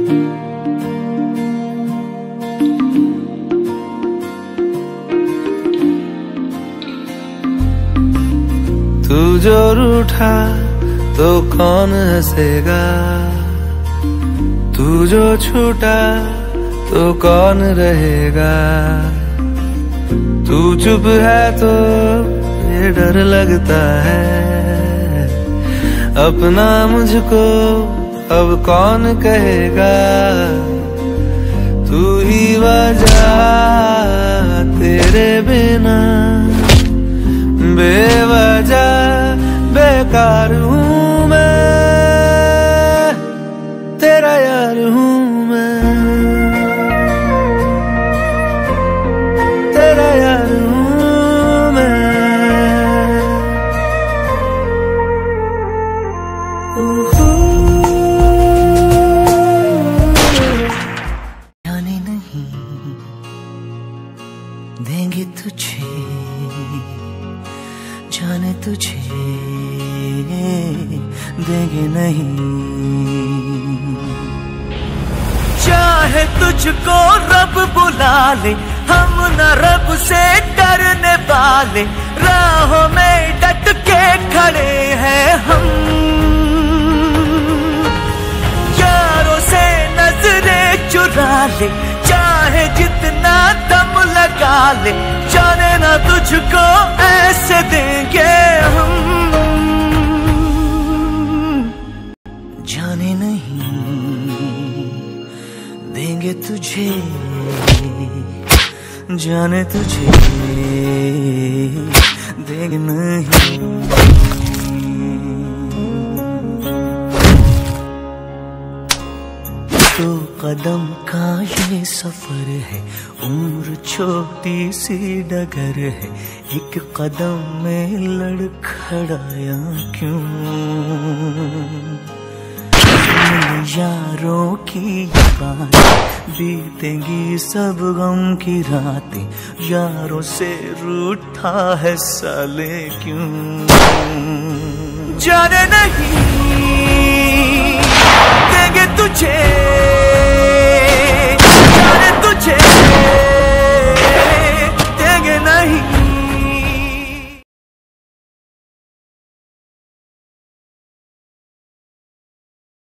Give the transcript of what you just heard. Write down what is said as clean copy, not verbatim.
तू जो रूठा तो कौन हंसेगा, तू जो छूटा तो कौन रहेगा। तू चुप है तो ये डर लगता है, अपना मुझको अब कौन कहेगा। तू ही वजह, तेरे बिना बेवजह बेकार हूँ मैं, तेरा यार हूँ मैं, तेरा यार हूँ मैं। जाने नहीं देंगे तुझे, जाने तुझे देंगे नहीं। चाहे तुझको रब बुला ले, हम न रब से डरने वाले, राहों में डट के खड़े हैं हम। यारों से नजरें चुरा ले, चाहे जितना दम लगा ले, जाने ना तुझको ऐसे देंगे हम। जाने नहीं देंगे तुझे, जाने तुझे देंगे नहीं। तो कदम का ये सफर है, उम्र छोटी सी डगर है, एक कदम में लड़खड़ाया क्यों। यारों की बात बीतेंगी सब गम की रातें, यारों से रूठा है साले क्यों। जाने नहीं देंगे तुझे,